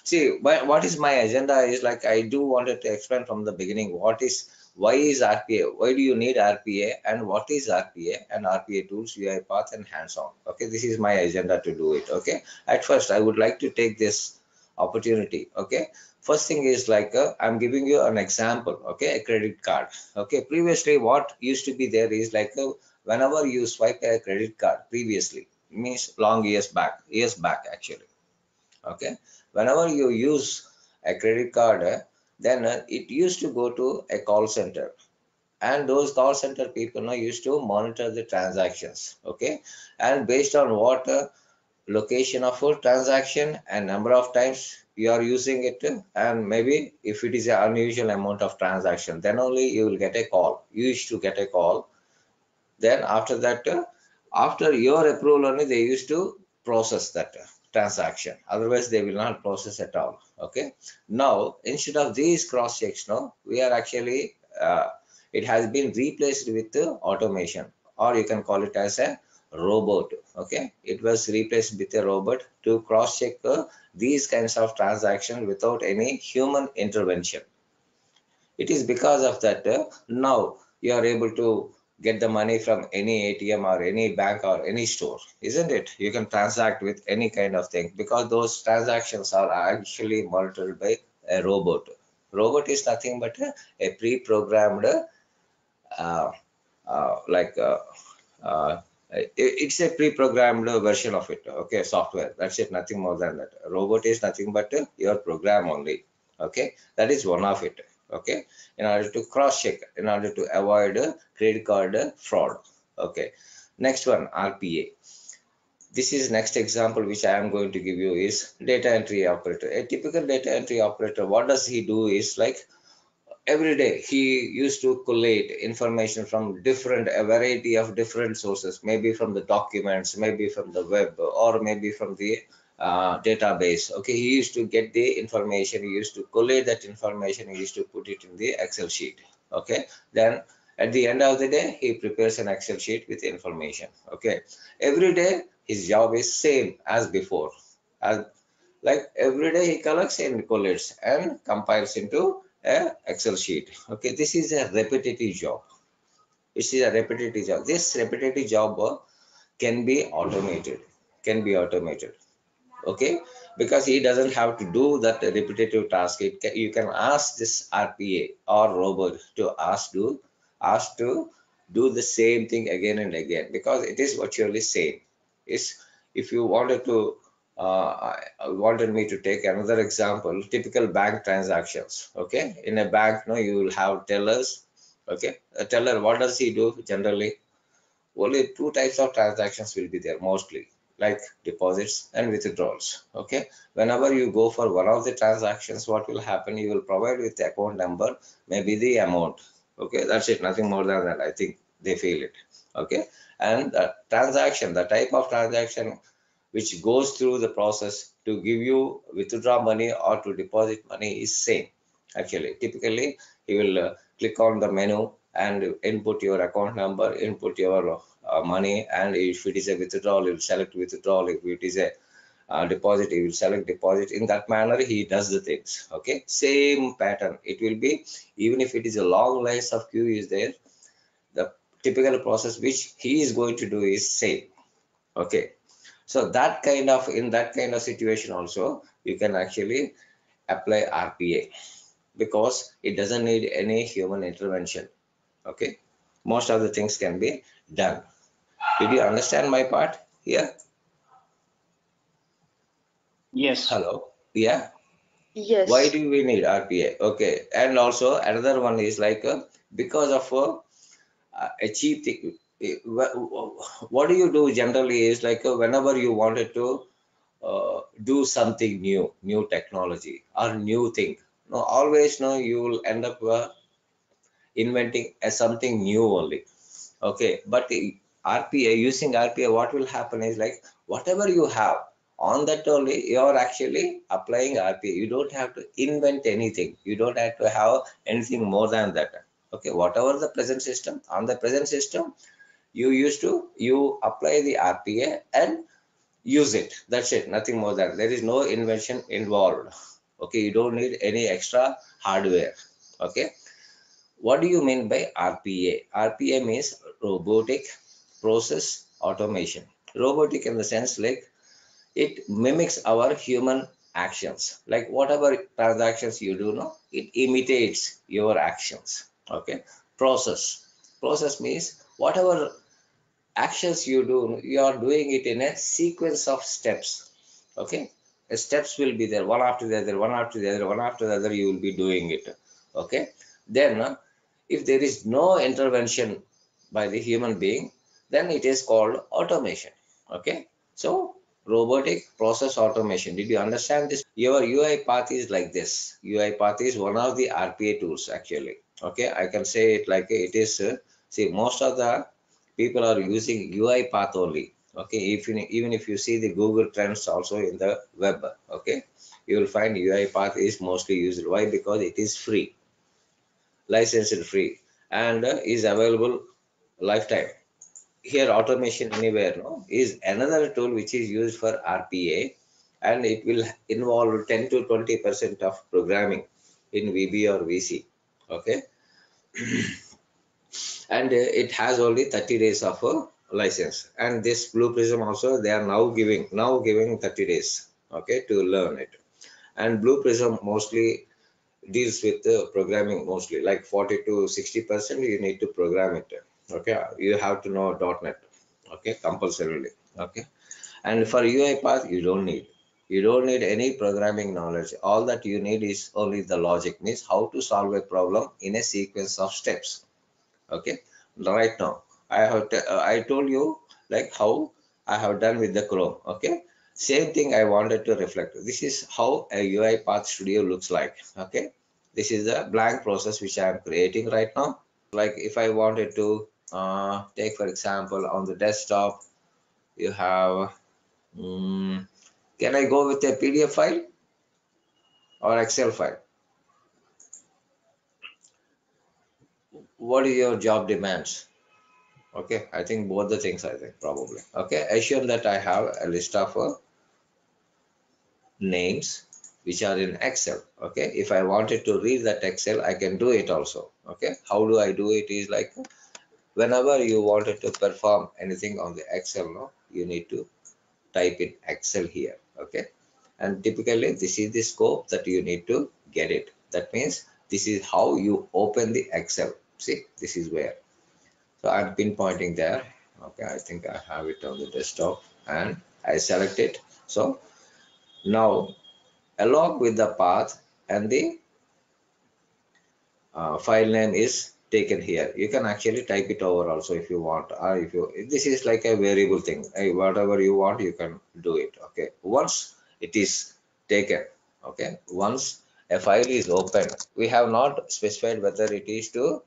See, what is my agenda is like I do wanted to explain from the beginning why is RPA, why do you need RPA, and what is RPA and RPA tools, UiPath, and hands-on. Okay, this is my agenda to do it. Okay, at first I would like to take this opportunity. Okay, first thing is like I'm giving you an example. Okay, a credit card. Okay, previously what used to be there is like whenever you swipe a credit card previously, means long years back actually. Okay, whenever you use a credit card, then it used to go to a call center, and those call center people used to monitor the transactions. Okay, and based on what location of a transaction and number of times you are using it, and maybe if it is an unusual amount of transaction, then only you will get a call. You used to get a call. Then after that, after your approval only, they used to process that transaction. Otherwise, they will not process at all. Okay. Now, instead of these cross checks, no, we are actually it has been replaced with automation, or you can call it as a robot. Okay, it was replaced with a robot to cross check these kinds of transactions without any human intervention. It is because of that now you are able to get the money from any ATM or any bank or any store, isn't it? You can transact with any kind of thing because those transactions are actually monitored by a robot. Robot is nothing but a pre-programmed uh, like uh, it's a pre-programmed version of it. Okay, software. That's it. Nothing more than that. Robot is nothing but your program only. Okay, that is one of it. Okay, in order to cross check, in order to avoid credit card fraud. Okay, next one, RPA. This is next example which I am going to give you is data entry operator. A typical data entry operator, what does he do is like every day he used to collate information from a variety of different sources, maybe from the documents, maybe from the web, or maybe from the database. Okay, he used to get the information, he used to collate that information, he used to put it in the Excel sheet. Okay, then at the end of the day he prepares an Excel sheet with information. Okay, every day his job is same as before, as like every day he collects and collates and compiles into a Excel sheet. Okay, this is a repetitive job. This is a repetitive job. This repetitive job can be automated. Can be automated. Okay, because he doesn't have to do that repetitive task. You can ask this RPA or robot to ask to do the same thing again and again because it is virtually same. Is if you wanted to wanted me to take another example, typical bank transactions. Okay, in a bank, no, you will have tellers. Okay, a teller, what does he do generally? Only two types of transactions will be there mostly, like deposits and withdrawals. Okay, whenever you go for one of the transactions, what will happen? You will provide with the account number, maybe the amount. Okay, that's it, nothing more than that. I think they feel it. Okay, and the transaction, the type of transaction which goes through the process to give you withdraw money or to deposit money is same. Actually, typically he will click on the menu and input your account number, input your money, and if it is a withdrawal, you will select withdrawal. If it is a deposit, you will select deposit. In that manner, he does the things. Okay, same pattern. It will be, even if it is a long lines of queue is there, the typical process which he is going to do is same. Okay, so that kind of, in that kind of situation also you can actually apply RPA because it doesn't need any human intervention. Okay, most of the things can be done. Did you understand my part here? Yes. Hello. Yeah, why Yes. do we need RPA? Okay, and also another one is like because of a cheap thing. What do you do generally is like whenever you wanted to do something new technology or new thing, no, always no, you will end up inventing something new only. Okay, but RPA, using RPA, what will happen is like whatever you have on that only, you are actually applying RPA. You don't have to invent anything. You don't have to have anything more than that. Okay, whatever the present system, on the present system, you apply the RPA and use it. That's it. Nothing more than, there is no invention involved. Okay, you don't need any extra hardware. Okay, what do you mean by RPA? RPA means robotic process automation. Robotic in the sense like it mimics our human actions. Like whatever transactions you do now, it imitates your actions. Okay. Process means whatever actions you do, you are doing it in a sequence of steps. Okay. Steps will be there, one after the other, one after the other, one after the other, you will be doing it. Okay. Then if there is no intervention by the human being, then it is called automation. Okay. So robotic process automation. Did you understand this? Your UiPath is like this. UiPath is one of the RPA tools actually. Okay. I can say it like it is. See, most of the people are using UiPath only. Okay. Even if you see the Google Trends also in the web, okay, you will find UiPath is mostly used. Why? Because it is free, licensed free, and is available lifetime. Here automation anywhere no is another tool which is used for RPA, and it will involve 10 to 20% of programming in VB or VC. Okay. And it has only 30 days of license, and this Blue Prism also they are now giving 30 days, okay, to learn it. And Blue Prism mostly deals with programming, mostly like 40 to 60% you need to program it. Okay, you have to know .NET, okay, compulsorily. Okay. And for UiPath you don't need any programming knowledge. All that you need is only the logic, means how to solve a problem in a sequence of steps. Okay. Right now I told you like how I have done with the Chrome. Okay. Same thing I wanted to reflect. This is how a UiPath Studio looks like. Okay. This is the blank process which I am creating right now. Like if I wanted to take for example on the desktop, you have can I go with a PDF file or Excel file? What is your job demands? Okay, I think both the things, I think probably. Okay, assume that I have a list of names which are in Excel. Okay, if I wanted to read that Excel, I can do it also. Okay, how do I do it is like whenever you wanted to perform anything on the Excel, no, you need to type in Excel here. Okay, and typically this is the scope that you need to get it. That means this is how you open the Excel. See, this is where. So I'm pinpointing there. Okay, I think I have it on the desktop and I select it. So now along with the path and the file name is taken here. You can actually type it over also if you want, or if this is like a variable thing, whatever you want you can do it. Okay, once it is taken, okay, once a file is open, we have not specified whether it is to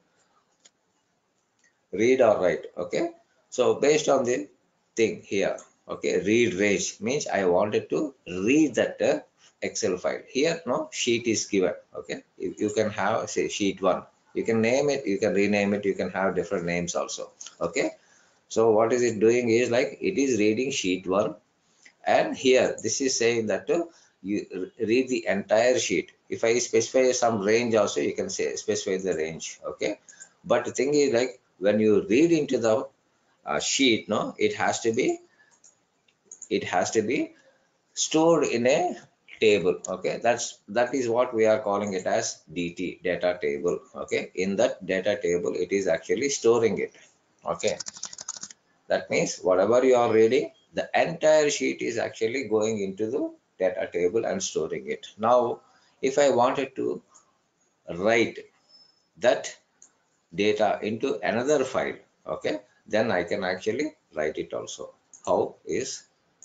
read or write. Okay, so based on the thing here, okay, read range means I wanted to read that Excel file. Here no sheet is given. Okay, you can have say sheet 1, you can name it, you can rename it, you can have different names also. Okay, so what is it doing is like it is reading sheet 1, and here this is saying that you read the entire sheet. If I specify some range also, you can say specify the range. Okay, but the thing is like when you read into the sheet, no, it has to be stored in a table. Okay, that is what we are calling it as DT, data table. Okay, in that data table it is actually storing it. Okay, that means whatever you are reading, the entire sheet is actually going into the data table and storing it. Now, if I wanted to write that data into another file, okay, then I can actually write it also. How is,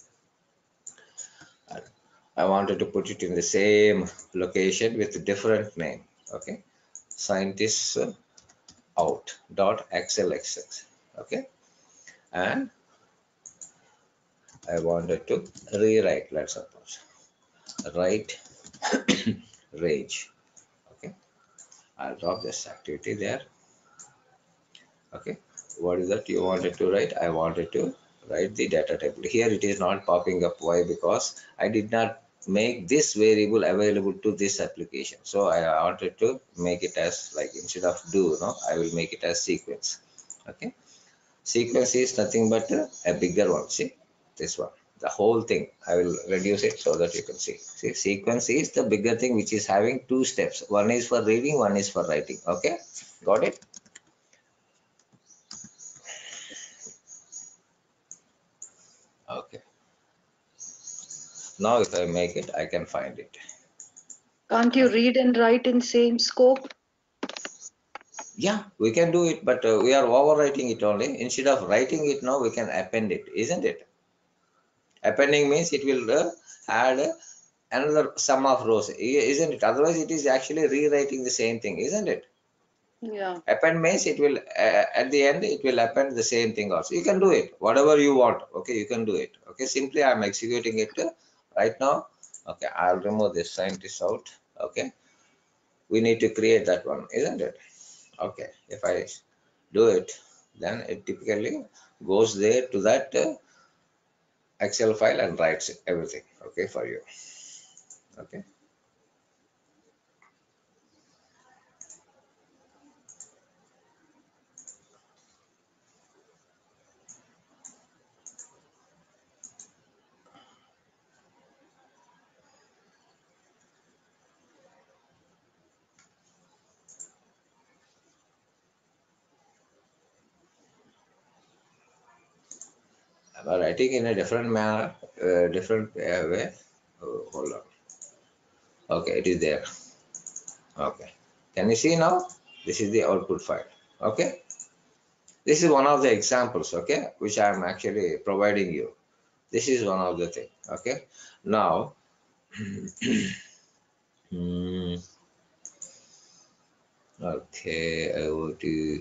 I wanted to put it in the same location with a different name. Okay, scientists out dot xlxx. Okay, and I wanted to rewrite, let's suppose, write range. Okay, I'll drop this activity there. Okay, what is that you wanted to write? I wanted to write the data table. Here it is not popping up. Why? Because I did not make this variable available to this application. So I wanted to make it as like, instead of do, no, I will make it as sequence. Okay, sequence is nothing but a bigger one. See this one, the whole thing. I will reduce it so that you can see. See, sequence is the bigger thing which is having two steps. One is for reading, one is for writing. Okay, got it? Okay. Now if I make it, I can find it. Can't you read and write in same scope? Yeah, we can do it, but we are overwriting it only. Instead of writing it now, we can append it, isn't it? Appending means it will add another sum of rows, isn't it? Otherwise, it is actually rewriting the same thing, isn't it? Yeah. Append means it will, at the end, it will append the same thing also. You can do it, whatever you want. Okay, you can do it. Okay, simply I'm executing it right now. Okay, I'll remove this scientist out. Okay, we need to create that one, isn't it? Okay, if I do it, then it typically goes there to that Excel file and writes everything, okay, for you. Okay, I'm writing in a different manner, different way. Oh, hold on. Okay, it is there. Okay, can you see now? This is the output file. Okay, this is one of the examples, okay, which I'm actually providing you. This is one of the thing. Okay, now hmm, okay, I will do,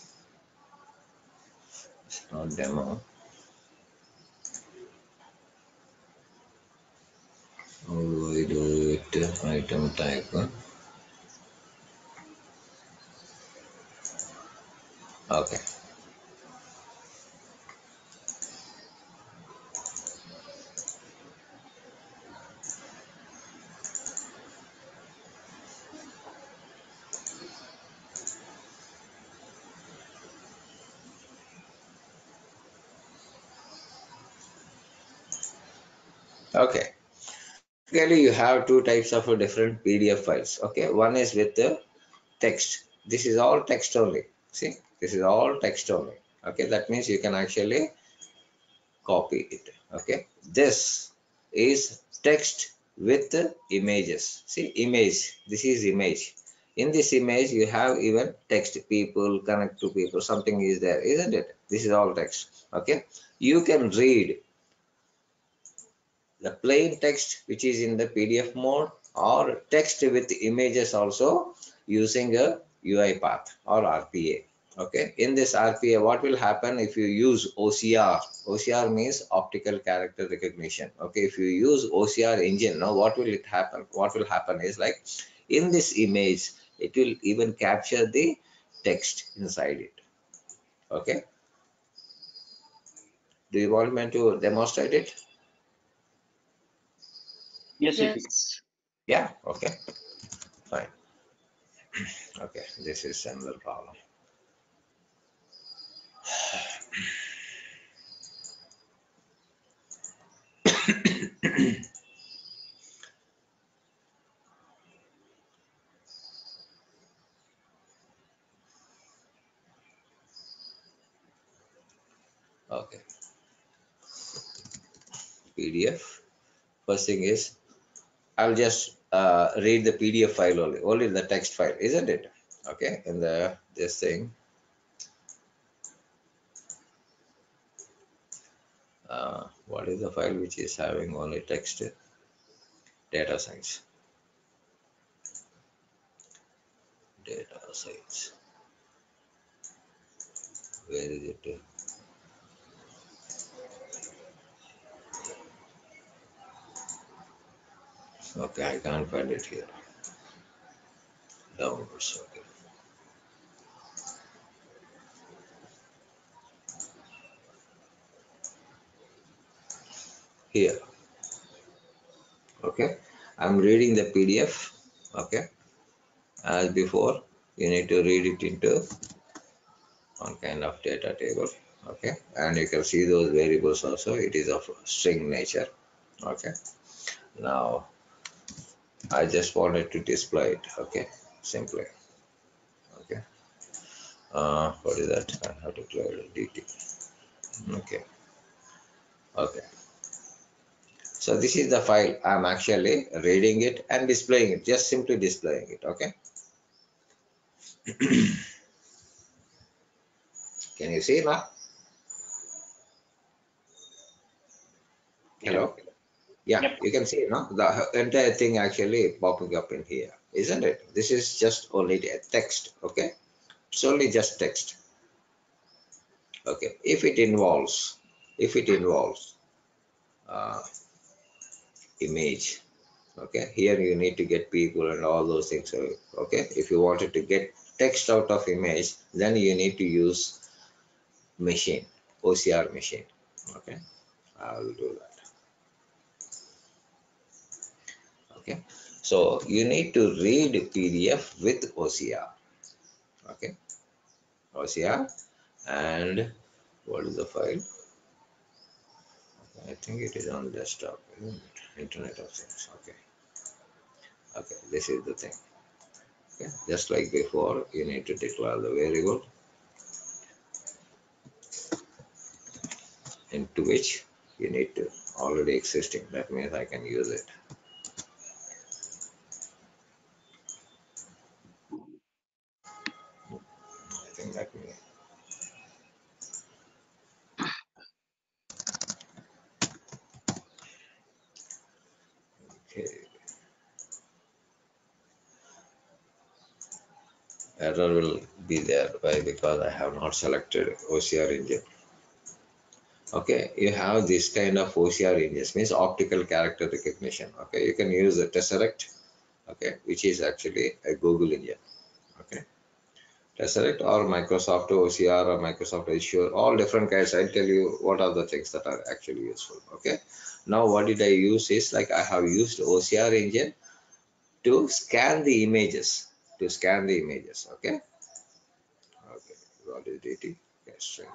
it's not demo. How do I do it? Item type. Okay. Okay. Basically, you have two types of different PDF files. Okay. One is with the text. This is all text only. See, this is all text only. Okay. That means you can actually copy it. Okay. This is text with images. See, image. This is image. In this image, you have even text, people, connect to people, something is there, isn't it? This is all text. Okay. You can read the plain text which is in the PDF mode, or text with images also, using a UiPath or RPA. Okay, in this RPA, what will happen if you use OCR? OCR means optical character recognition. Okay, if you use OCR engine, now what will it happen? What will happen is like, in this image, it will even capture the text inside it. Okay, do you want me to demonstrate it? Yes, if Yes. Yeah, okay, fine. Okay, this is another problem. Okay, PDF. First thing is, I'll just read the PDF file only the text file, isn't it? Okay, in the this thing, what is the file which is having only text? Data science. Data science. Where is it? Okay, I can't find it here. Downloads. Okay, here. Okay, I'm reading the PDF. Okay, as before, you need to read it into one kind of data table. Okay, and you can see those variables also. It is of string nature. Okay, now I just wanted to display it. Okay, simply. Okay, what is that? I have to clear the DT. Okay, okay. So this is the file. I'm actually reading it and displaying it. Just simply displaying it. Okay. Can you see now? Yeah. Hello. Yeah, Yep. you can see now the entire thing actually popping up in here, isn't it? This is just only the text. Okay. It's only just text. Okay. If it involves uh, image. Okay, here you need to get people and all those things. So, okay, if you wanted to get text out of image, then you need to use machine, OCR machine. Okay, I'll do that. Okay, so you need to read PDF with OCR. Okay, OCR, and what is the file? I think it is on desktop, isn't it? Internet of Things. Okay, okay, this is the thing. Okay, just like before, you need to declare the variable into which you need to already existing. That means I can use it. I think that means okay. Error will be there. Why? Because I have not selected OCR engine. Okay, you have this kind of OCR engines, means optical character recognition. Okay, you can use a Tesseract, okay, which is actually a Google engine. Okay, Tesseract or Microsoft OCR or Microsoft Azure, all different kinds. I'll tell you what are the things that are actually useful. Okay, now what did I use is like I have used OCR engine to scan the images. Okay. Okay. What is DT? Okay, string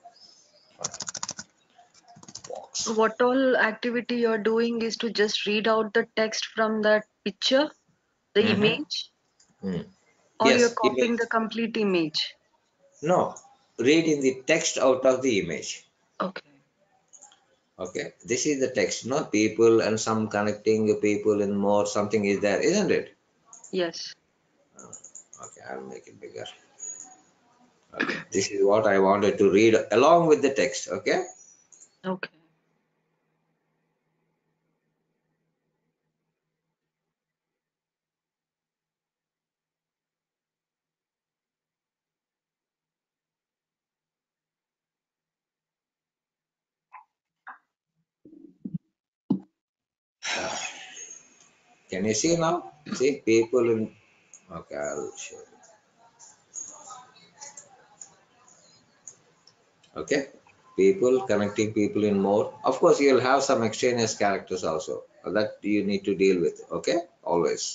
box. What all activity you're doing is to just read out the text from that picture, the Mm-hmm. image, Mm. or you're Yes, copying image. the complete image. No, reading the text out of the image. Okay. Okay, this is the text. No, people and some connecting people and more. Something is there, isn't it? Yes. Okay, I'll make it bigger. Okay, this is what I wanted to read along with the text. Okay. Okay. Can you see now? See people in. Okay, I'll show you. Okay, people connecting people in more. Of course, you'll have some extraneous characters also that you need to deal with. Okay, always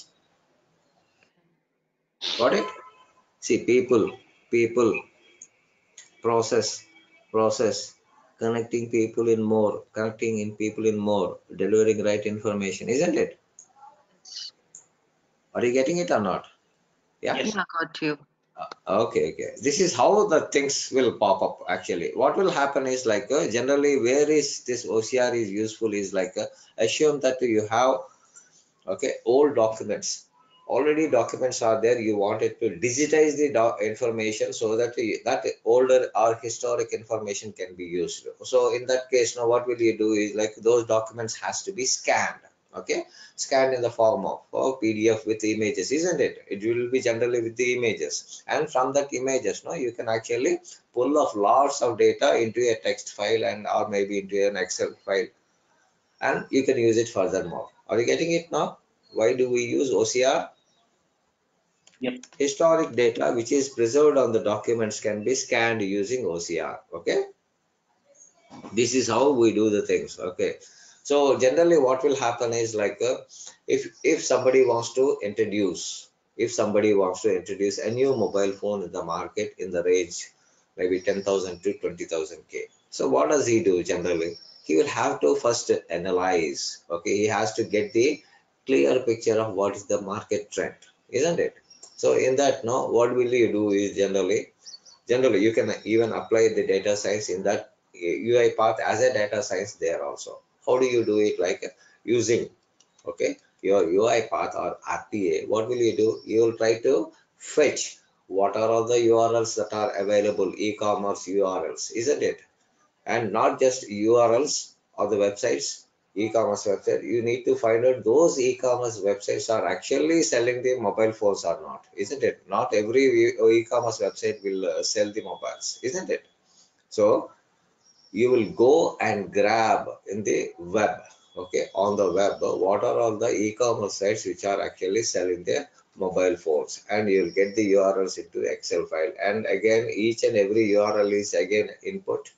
got it. See, people, process, process, connecting people in more, connecting in people in more, delivering right information, isn't it? Yes. Are you getting it or not? Yeah. Yes. Yeah, got you. Okay, okay. This is how the things will pop up actually. What will happen is like generally where is this OCR is useful is like assume that you have okay old documents. Already documents are there. You wanted to digitize the information so that that older or historic information can be used. So in that case, now what will you do is like those documents has to be scanned. Okay, scanned in the form of PDF with images, isn't it? It will be generally with the images, and from that images, no, you can actually pull off lots of data into a text file and or maybe into an Excel file, and you can use it furthermore. Are you getting it now? Why do we use OCR? Yep. Historic data which is preserved on the documents can be scanned using OCR. Okay, this is how we do the things. Okay, So generally what will happen is like if somebody wants to introduce a new mobile phone in the market in the range maybe 10,000 to 20,000 K. So what does he do generally? He will have to first analyze. Okay, he has to get the clear picture of what is the market trend, isn't it? So in that, no, what will you do is generally you can even apply the data science in that UiPath as a data science there also. How do you do it? Like using, okay, your UiPath or RPA, what will you do? You will try to fetch what are all the URLs that are available, e-commerce URLs, isn't it? And not just URLs or the websites, e-commerce website. You need to find out those e-commerce websites are actually selling the mobile phones or not, isn't it? Not every e-commerce website will sell the mobiles, isn't it? So you will go and grab in the web, okay, on the web, what are all the e-commerce sites which are actually selling their mobile phones, and you'll get the URLs into Excel file. And again, each and every URL is again input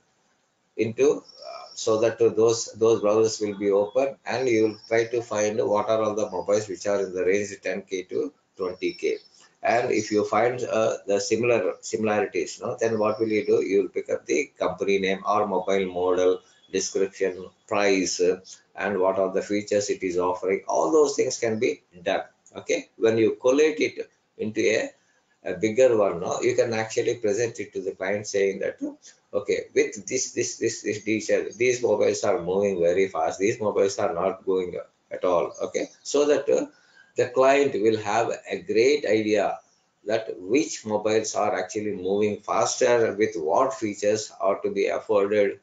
into so that those browsers will be open, and you will try to find what are all the mobiles which are in the range 10K to 20K. And if you find the similarities, no, then what will you do? You will pick up the company name or mobile model, description, price, and what are the features it is offering. All those things can be done. Okay, when you collate it into a bigger one, no, you can actually present it to the client saying that, okay, with this detail, these mobiles are moving very fast, these mobiles are not going at all. Okay, so that the client will have a great idea that which mobiles are actually moving faster, with what features are to be afforded,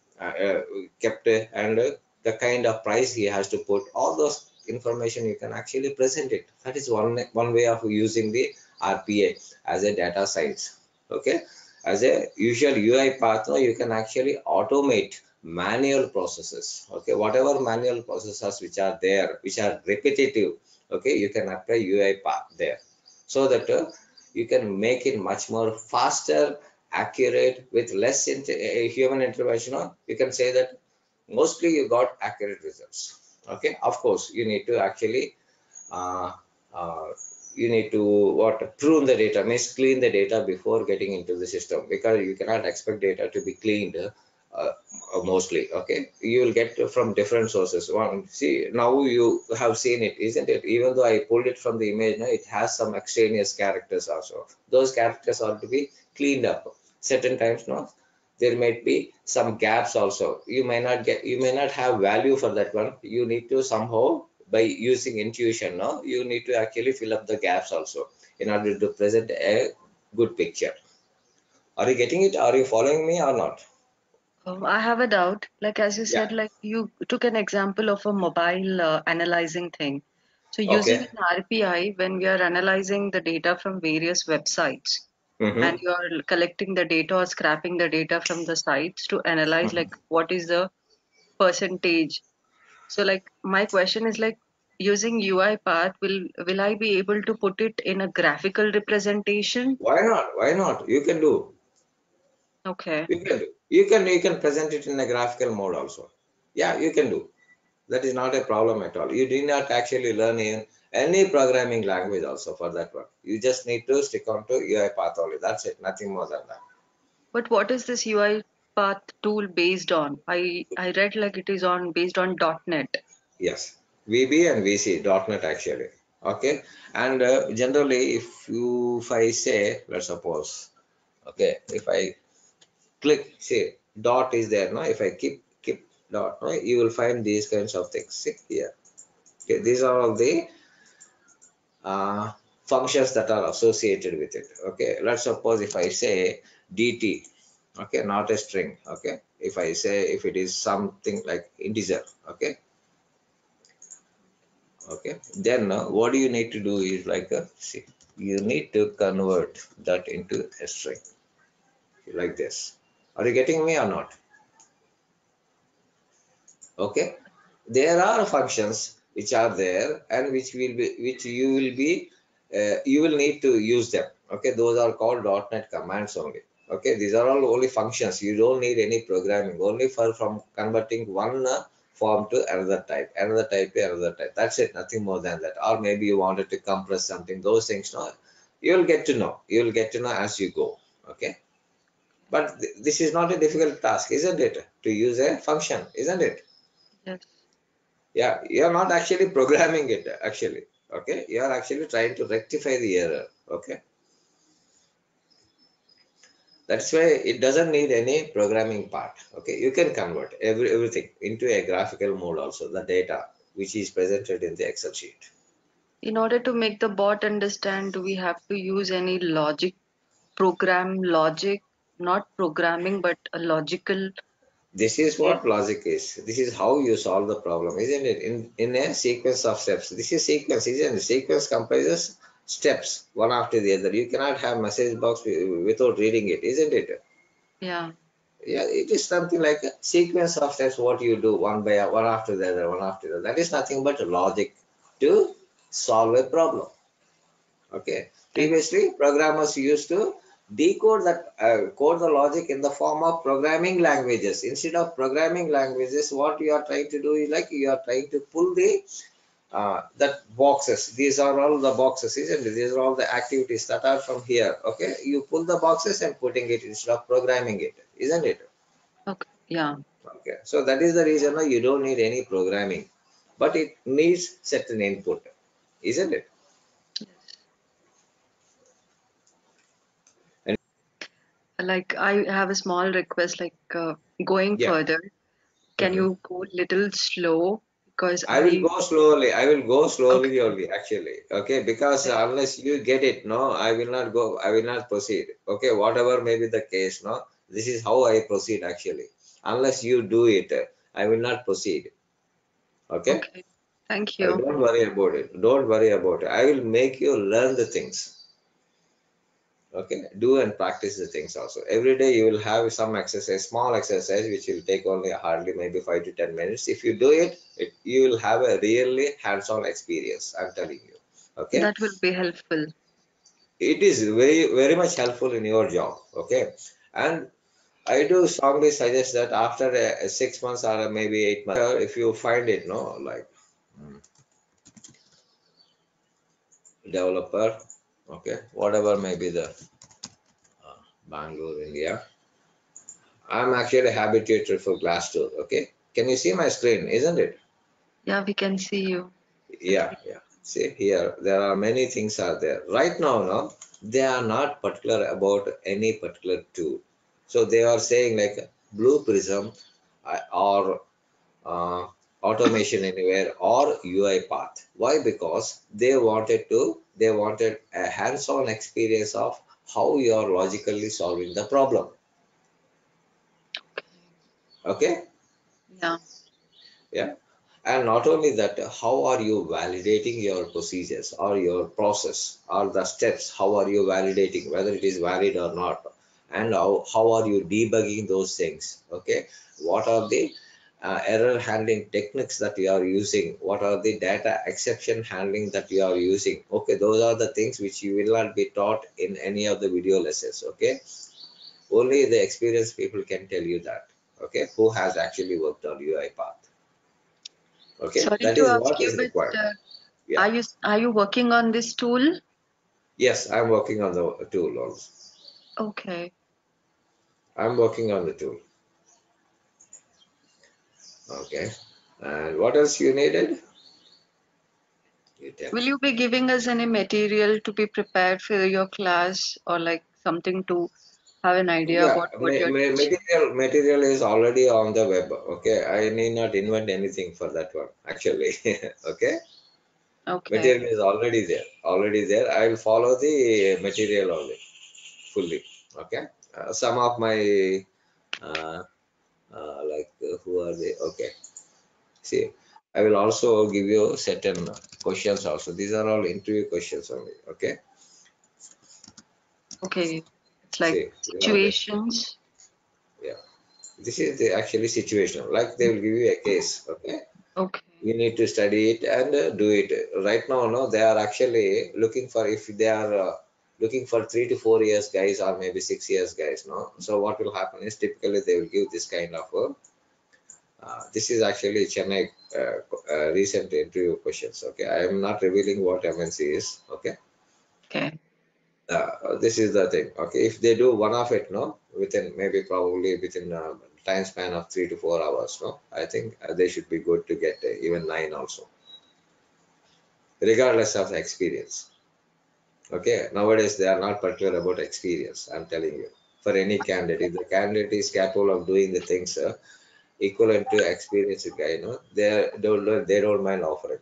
kept, and the kind of price he has to put. All those information you can actually present it. That is one way of using the RPA as a data science. Okay, as a usual UiPath, no, you can actually automate manual processes. Okay, whatever manual processes which are there, which are repetitive, okay, you can apply UiPath there, so that you can make it much more faster, accurate, with less human intervention. You can say that mostly you got accurate results. Okay, of course you need to actually uh, uh, you need to what, prune the data, means clean the data before getting into the system, because you cannot expect data to be cleaned mostly. Okay, you will get from different sources. One, see, now you have seen it, isn't it? Even though I pulled it from the image, now it has some extraneous characters also. Those characters are to be cleaned up certain times. No, there might be some gaps also. You may not have value for that one. You need to somehow, by using intuition, no, you need to actually fill up the gaps also in order to present a good picture. Are you getting it? Are you following me or not? I have a doubt. Like as you Yeah. said, like you took an example of a mobile analyzing thing. So using Okay. an RPI, when we are analyzing the data from various websites, and Mm-hmm. you are collecting the data or scrapping the data from the sites to analyze like what is the percentage. So like my question is like using UiPath, will I be able to put it in a graphical representation? Why not? Why not? You can do. Okay. You can do. You can present it in a graphical mode also. Yeah, you can do. That is not a problem at all. You did not actually learn in any programming language also for that one. You just need to stick on to UiPath only. That's it. Nothing more than that. But what is this UiPath tool based on? I read like it is on based on .NET. Yes. VB and VC, .NET actually. Okay. And generally, if I say, let's suppose, okay, if I click, see, dot is there, no? If I keep dot, no, you will find these kinds of things. See here. Okay, these are all the uh, functions that are associated with it. Okay, let's suppose if I say dt, okay, not a string. Okay, if I say if it is something like integer, okay, okay, then what do you need to do is like see, you need to convert that into a string like this. Are you getting me or not? Okay, there are functions which are there and which you will need to use them. Okay, those are called .NET commands only. Okay, these are all only functions. You don't need any programming, only for from converting one form to another type, another type to another type. That's it, nothing more than that. Or maybe you wanted to compress something, those things, no, you'll get to know. You'll get to know as you go. Okay. But this is not a difficult task, isn't it? To use a function, isn't it? Yes. Yeah, you're not actually programming it, actually. Okay. You're actually trying to rectify the error. Okay. That's why it doesn't need any programming part. Okay, you can convert everything into a graphical mode also, the data which is presented in the Excel sheet. In order to make the bot understand, do we have to use any logic, program logic, not programming, but a logical? This is what logic is. This is how you solve the problem, isn't it? In a sequence of steps. This is sequence, isn't it? Sequence comprises steps one after the other. You cannot have message box without reading it, isn't it? Yeah. Yeah, it is something like a sequence of steps, what you do one by one after the other, one after the other. That is nothing but logic to solve a problem. Okay. Previously, programmers used to decode that code the logic in the form of programming languages. Instead of programming languages, what you are trying to do is like you are trying to pull the that boxes. These are all the boxes, isn't it? These are all the activities that are from here. Okay, you pull the boxes and putting it instead of programming it, isn't it? Okay. Yeah. Okay, so that is the reason why you don't need any programming, but it needs certain input, isn't it? And Like I have a small request, like going yeah. further, can Mhm. you go little slow? Because I will I go slowly. I will go slowly okay, only, actually. Okay, because unless you get it, no, I will not go. I will not proceed. Okay, whatever may be the case, no, this is how I proceed actually. Unless you do it, I will not proceed. Okay, okay. Thank you. don't worry about it. Don't worry about it. I will make you learn the things. Okay, do and practice the things also. Every day you will have some exercise, small exercise, which will take only hardly maybe 5 to 10 minutes. If you do it, you will have a really hands-on experience, I'm telling you. Okay, That will be helpful. it is very much helpful in your job. Okay, and I do strongly suggest that after 6 months or maybe 8 months, if you find it, no, like mm, developer, okay, whatever may be the Bangalore, India. I'm actually habituated for Glassdoor. Okay, can you see my screen? Isn't it? Yeah, we can see you. Can Yeah, see. yeah. See here, there are many things are there. Right now, no, they are not particular about any particular tool. So they are saying like Blue Prism or uh, Automation Anywhere or UiPath. Why? Because they wanted a hands-on experience of how you are logically solving the problem. Okay. Yeah. Yeah. And not only that, how are you validating your procedures or your process or the steps? How are you validating whether it is valid or not? And how are you debugging those things? Okay. What are the error handling techniques that you are using? What are the data exception handling that you are using? Okay. Those are the things which you will not be taught in any of the video lessons. Okay. Only the experienced people can tell you that. Okay. Who has actually worked on UiPath. Okay, Sorry that to is ask what you, is but required. Yeah. are you working on this tool? Yes, I'm working on the tool also. Okay. I'm working on the tool. Okay. And what else you needed? You tell. Will you be giving us any material to be prepared for your class or like something to have an idea Yeah, about what you're teaching? material is already on the web. Okay, I need not invent anything for that one actually. Okay, Okay. material is already there. I will follow the material only fully. Okay, some of my uh, who are they? Okay. See, I will also give you certain questions also. These are all interview questions only. Okay. Okay. It's like See, these are the, situations. yeah. This is the actually situational. Like they will give you a case. Okay. Okay. You need to study it and do it. Right now, no, they are actually looking for if they are looking for 3 to 4 years guys or maybe 6 years guys. No. So what will happen is typically they will give this kind of This is actually Chennai recent interview questions. Okay, I am not revealing what MNC is. Okay. Okay. This is the thing. Okay, if they do one of it, no, within maybe probably within a time span of 3 to 4 hours, no, I think they should be good to get even 9 also, regardless of the experience. Okay, nowadays they are not particular about experience. I'm telling you, for any candidate, if the candidate is capable of doing the things equivalent to experienced guy, no, they don't mind offering.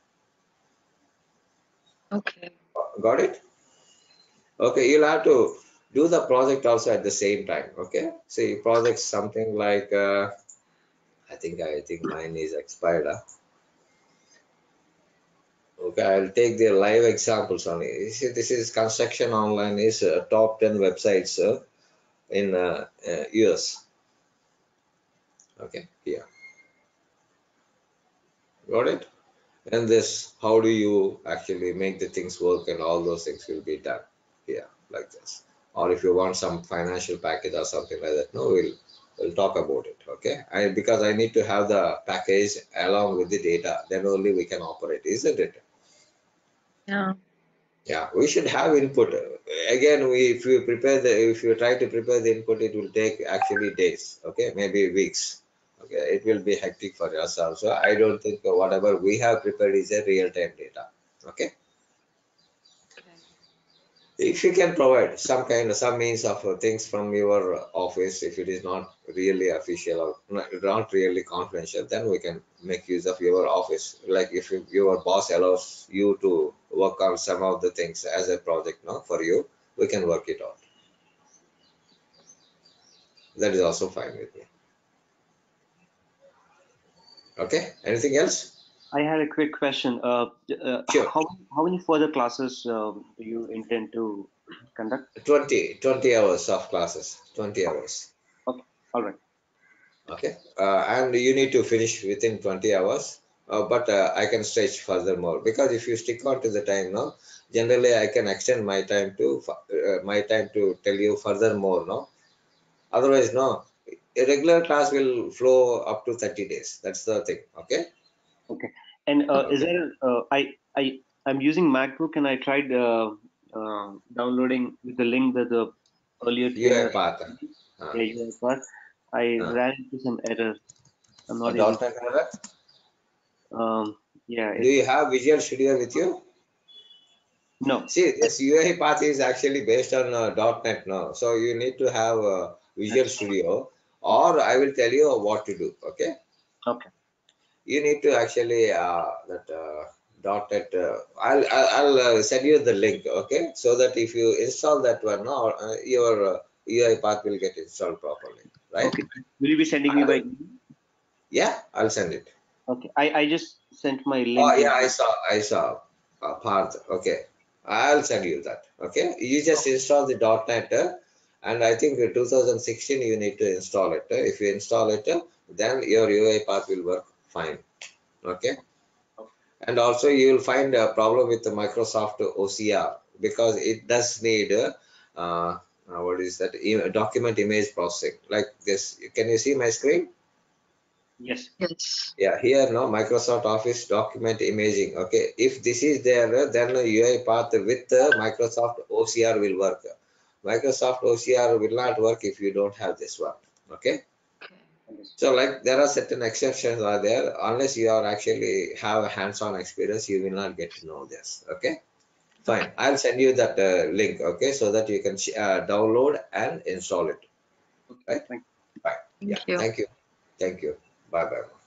Okay. Got it? Okay, you'll have to do the project also at the same time. Okay, see project something like I think mine is expired. Okay, I'll take the live examples only. You see, this is construction online is top 10 websites in US. Okay, yeah, got it. And this, how do you actually make the things work, and all those things will be done. Yeah, like this. Or if you want some financial package or something like that, no, we'll talk about it. Okay, because I need to have the package along with the data, then only we can operate, isn't it? Yeah. Yeah, we should have input. Again, if you try to prepare the input, it will take actually days. Okay, maybe weeks. Okay, it will be hectic for us also. I don't think whatever we have prepared is a real-time data. Okay, Okay. if you can provide some means of things from your office, if it is not really official or not really confidential, then we can make use of your office. Like if your boss allows you to work on some of the things as a project, no, for you, we can work it out. That is also fine with me. Okay, anything else? I had a quick question. Sure. How many further classes do you intend to conduct? 20 hours of classes, 20 hours. Okay, all right. Okay, and you need to finish within 20 hours, but I can stretch furthermore, because if you stick on to the time now, generally I can extend my time to tell you furthermore, no, otherwise no, a regular class will flow up to 30 days. That's the thing. Okay. Okay. And is Okay, there I'm using MacBook, and I tried downloading with the link that the earlier UI trainer path. sent me. uh, Yeah, but I uh, ran into some errors. I'm a not able .NET error. to, yeah, Do you it's have Visual Studio with you? no. See, this UI path is actually based on .NET now. So you need to have Visual That's Studio, or I will tell you what to do. Okay. okay. You need to actually that .NET. I'll send you the link. Okay. So that if you install that one now, your UI path will get installed properly. Right. Okay. Will you be sending me by And email? yeah, I'll send it. Okay. I just sent my Oh link yeah, into. I saw Parth. Okay, I'll send you that. Okay, you just install the .NET, and I think 2016 you need to install it. If you install it, then your UI path will work fine. Okay, Okay. and also you will find a problem with the Microsoft OCR, because it does need what is that, document image processing like this. Can you see my screen? Yes. Yes. Yeah, here now Microsoft Office document imaging. Okay, if this is there, then the UI path with the Microsoft OCR will work. Microsoft OCR will not work if you don't have this one. Okay, Okay. Understood. so like there are certain exceptions are there. Unless you are actually have a hands-on experience, you will not get to know this. Okay, fine. Okay. I'll send you that link. Okay, so that you can download and install it. Okay. Right. Thank Fine. Yeah. Thank you. Thank you. Thank you. Bye bye.